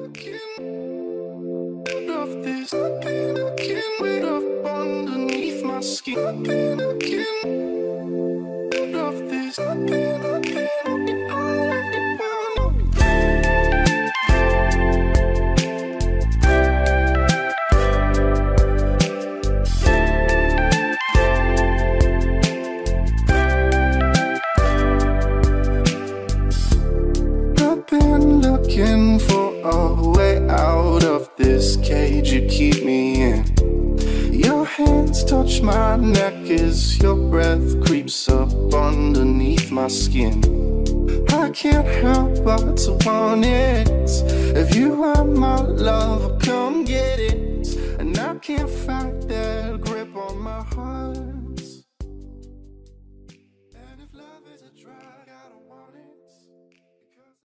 of this. I can't wait up underneath my skin. I can't of this. I can't. Looking for a way out of this cage you keep me in. Your hands touch my neck as your breath creeps up underneath my skin. I can't help but to want it. If you are my love, come get it. And I can't